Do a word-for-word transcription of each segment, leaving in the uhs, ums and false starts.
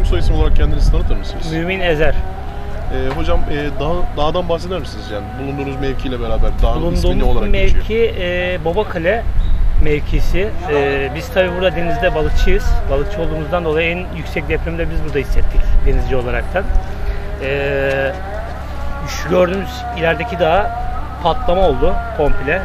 soyisim olarak kendinizi tanıtır mısınız? Mümin Ezer. Ee, hocam e, dağ, dağdan bahseder misiniz? Yani bulunduğunuz mevkiyle beraber dağın ismi ne Bulunduğumuz olarak mevki geçiyor? e, Babakale mevkisi. E, biz tabi burada denizde balıkçıyız. Balıkçı olduğumuzdan dolayı en yüksek depremi de biz burada hissettik denizci olaraktan. E, şu gördüğünüz ilerideki dağ patlama oldu komple.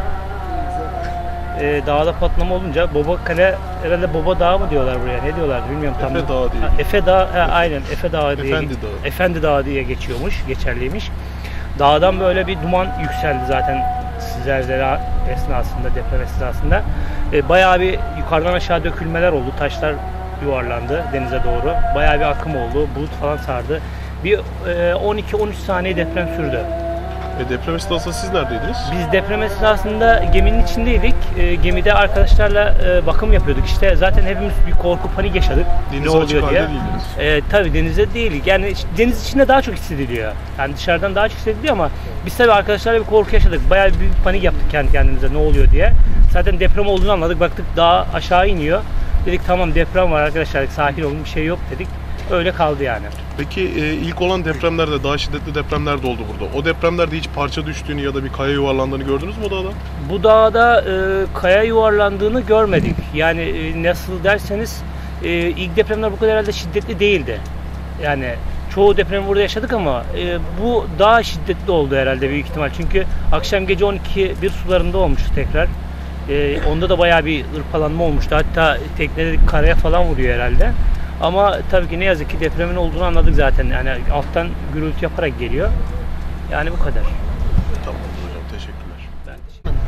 E, dağda patlama olunca Babakale, herhalde Baba Dağı mı diyorlar buraya, ne diyorlar bilmiyorum tam. Efe Dağı diye. Ha, Efe Dağı, he, aynen Efe Dağı diye. Efendi Dağı. Efendi Dağı diye geçiyormuş, geçerliymiş. Dağdan böyle bir duman yükseldi zaten zelzele esnasında, deprem esnasında. E, bayağı bir yukarıdan aşağı dökülmeler oldu, taşlar yuvarlandı denize doğru. Bayağı bir akım oldu, bulut falan sardı. Bir e, on iki on üç saniye deprem sürdü. E, deprem esnasında siz neredeydiniz? Biz deprem esnasında geminin içindeydik. E, gemide arkadaşlarla e, bakım yapıyorduk. İşte zaten hepimiz bir korku, panik yaşadık. Deniz ne açık oluyor halde diye. değildiniz. E, tabii denizde değil. Yani deniz içinde daha çok hissediliyor. Yani dışarıdan daha çok hissediliyor ama biz tabii arkadaşlarla bir korku yaşadık. Bayağı bir büyük panik yaptık kendi kendimize, ne oluyor diye. Zaten deprem olduğunu anladık. Baktık dağ aşağı iniyor. Dedik tamam deprem var arkadaşlar, sakin olun, bir şey yok dedik. Öyle kaldı yani. Peki e, ilk olan depremlerde, daha şiddetli depremler de oldu burada. O depremlerde hiç parça düştüğünü ya da bir kaya yuvarlandığını gördünüz mü o dağda? Bu dağda e, kaya yuvarlandığını görmedik. Yani e, nasıl derseniz e, ilk depremler bu kadar herhalde şiddetli değildi. Yani çoğu depremi burada yaşadık ama e, bu daha şiddetli oldu herhalde büyük ihtimal. Çünkü akşam gece on iki bir sularında olmuştu tekrar. E, onda da bayağı bir ırpalanma olmuştu. Hatta tekneleri karaya falan vuruyor herhalde. Ama tabii ki ne yazık ki depremin olduğunu anladık zaten. Yani alttan gürültü yaparak geliyor. Yani bu kadar. Tamam hocam, teşekkürler. Ben teşekkür ederim.